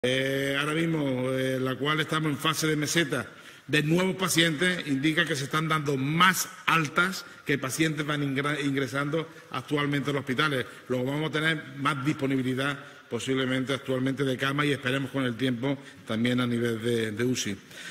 Ahora mismo, la cual estamos en fase de meseta de nuevos pacientes, indica que se están dando más altas que pacientes van ingresando actualmente a los hospitales. Luego vamos a tener más disponibilidad posiblemente actualmente de cama y esperemos con el tiempo también a nivel de UCI.